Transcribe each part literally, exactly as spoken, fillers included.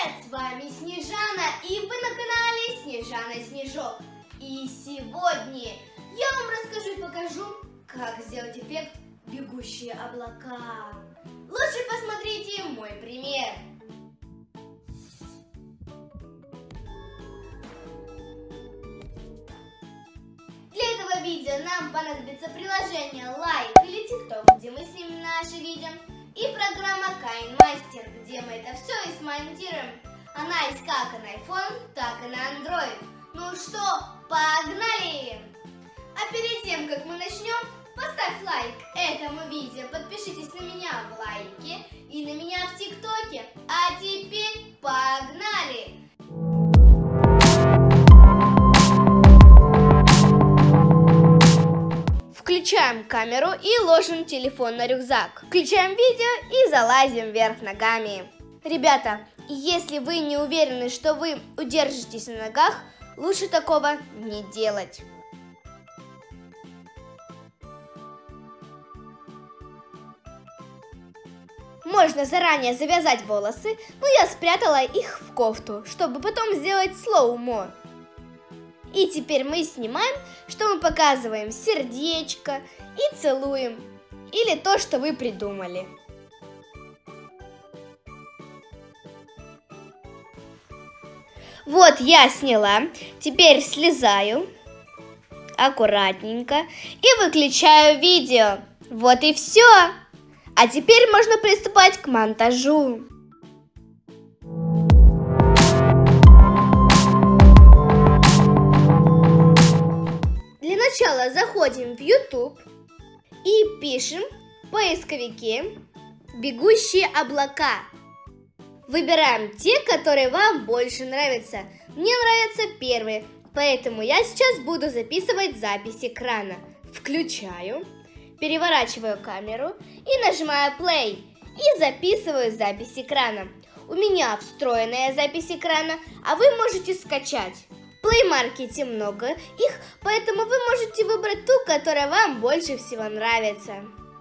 Привет! С вами Снежана, и вы на канале Снежана Снежок. И сегодня я вам расскажу и покажу, как сделать эффект бегущие облака. Лучше посмотрите мой пример. Для этого видео нам понадобится приложение Like или TikTok, где мы снимем наши видео, и программа KineMaster, где мы это все и смонтируем. Она есть как на iPhone, так и на Android. Ну что, погнали! А перед тем, как мы начнем, поставь лайк этому видео, подпишитесь на меня в лайке и на меня в ТикТоке. А теперь погнали! Включаем камеру и ложим телефон на рюкзак. Включаем видео и залазим вверх ногами. Ребята, если вы не уверены, что вы удержитесь на ногах, лучше такого не делать. Можно заранее завязать волосы, но я спрятала их в кофту, чтобы потом сделать слоумо. И теперь мы снимаем, что мы показываем сердечко и целуем. Или то, что вы придумали. Вот я сняла. Теперь слезаю аккуратненько и выключаю видео. Вот и все. А теперь можно приступать к монтажу. Сначала заходим в YouTube и пишем в поисковике «Бегущие облака». Выбираем те, которые вам больше нравятся. Мне нравятся первые, поэтому я сейчас буду записывать запись экрана. Включаю, переворачиваю камеру и нажимаю play. И записываю запись экрана. У меня встроенная запись экрана, а вы можете скачать. В Play Market много их, поэтому вы можете выбрать ту, которая вам больше всего нравится.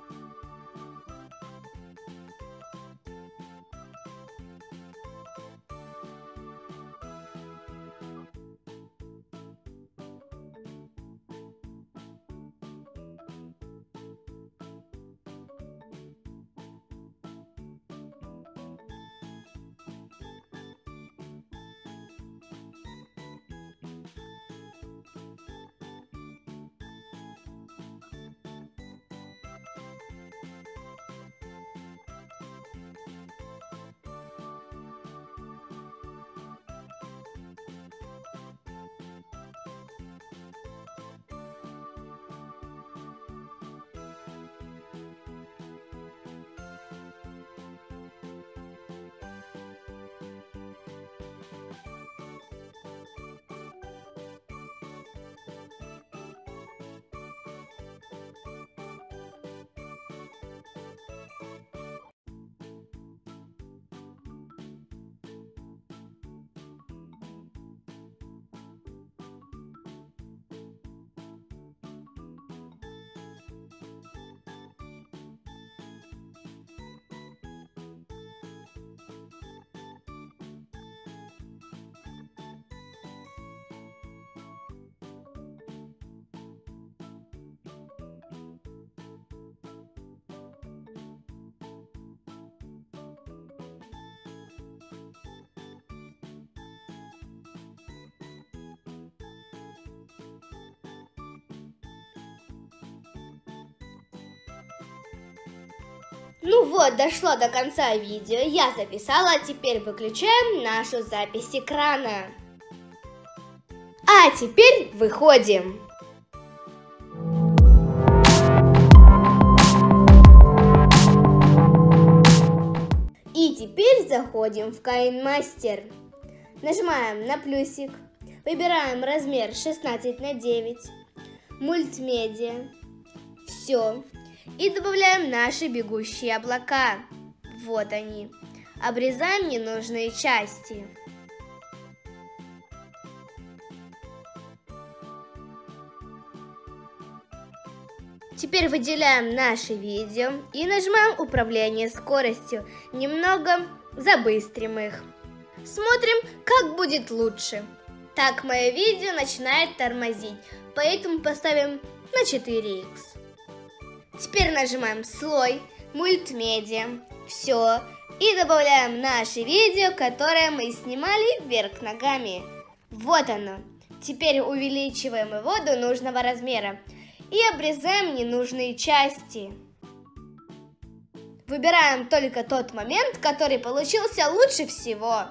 Ну вот, дошло до конца видео, я записала, теперь выключаем нашу запись экрана. А теперь выходим. И теперь заходим в KineMaster. Нажимаем на плюсик, выбираем размер шестнадцать на девять, мультимедиа, все. И добавляем наши бегущие облака. Вот они. Обрезаем ненужные части. Теперь выделяем наше видео и нажимаем управление скоростью. Немного забыстрим их. Смотрим, как будет лучше. Так, мое видео начинает тормозить, поэтому поставим на четыре икс. Теперь нажимаем слой, мультимедиа, все, и добавляем наше видео, которое мы снимали вверх ногами. Вот оно. Теперь увеличиваем его до нужного размера и обрезаем ненужные части. Выбираем только тот момент, который получился лучше всего.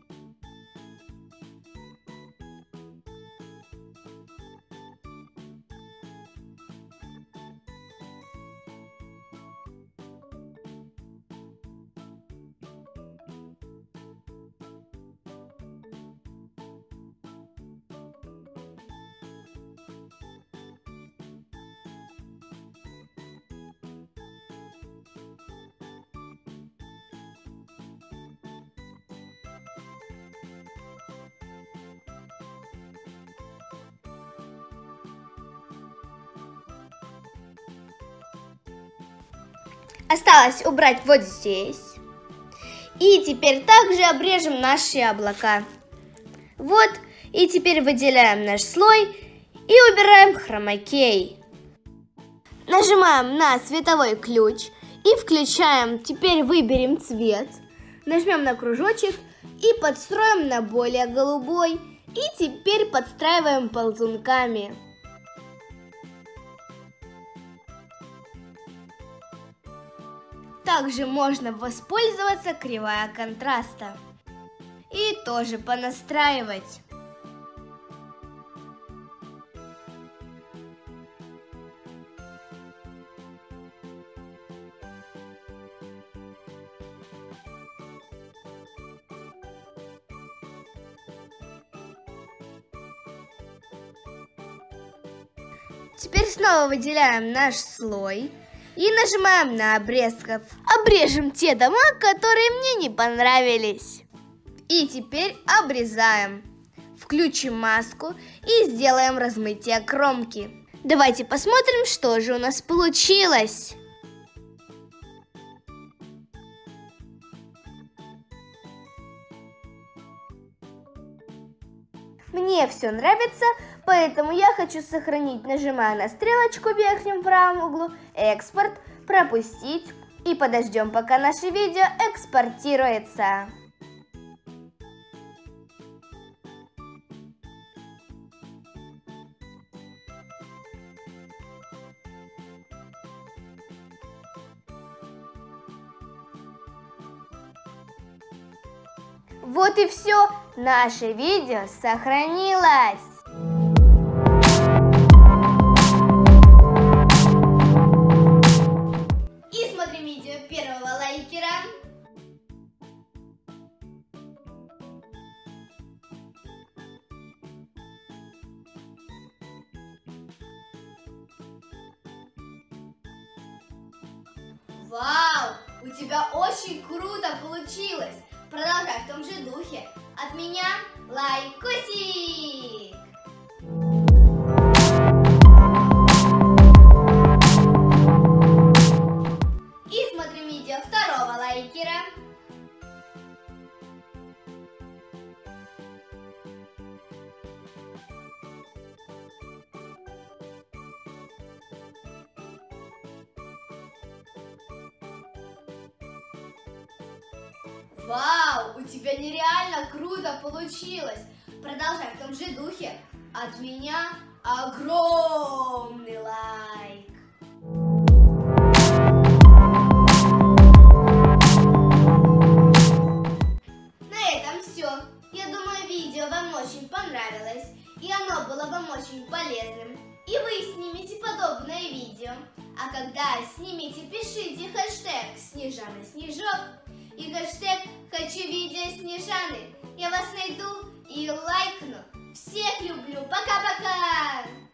Осталось убрать вот здесь. И теперь также обрежем наши облака. Вот, и теперь выделяем наш слой и убираем хромакей. Нажимаем на цветовой ключ и включаем. Теперь выберем цвет, нажмем на кружочек и подстроим на более голубой. И теперь подстраиваем ползунками. Также можно воспользоваться кривая контраста и тоже понастраивать. Теперь снова выделяем наш слой и нажимаем на обрезков. Обрежем те дома, которые мне не понравились. И теперь обрезаем. Включим маску и сделаем размытие кромки. Давайте посмотрим, что же у нас получилось. Мне все нравится, поэтому я хочу сохранить. Нажимаю на стрелочку в верхнем правом углу, экспорт, пропустить и подождем, пока наше видео экспортируется. Вот и все, наше видео сохранилось. И смотрим видео первого лайкера. Вау, у тебя очень круто получилось. Продолжай в том же духе. От меня лайкосик! И смотрим видео второго лайкера. Вау, у тебя нереально круто получилось. Продолжай в том же духе. От меня огромный лайк. На этом все. Я думаю, видео вам очень понравилось. И оно было вам очень полезным. И вы снимете подобное видео. А когда снимете, пишите хэштег Снежана Снежок и хэштег «Хочу видео Снежаны». Я вас найду и лайкну. Всех люблю. Пока-пока!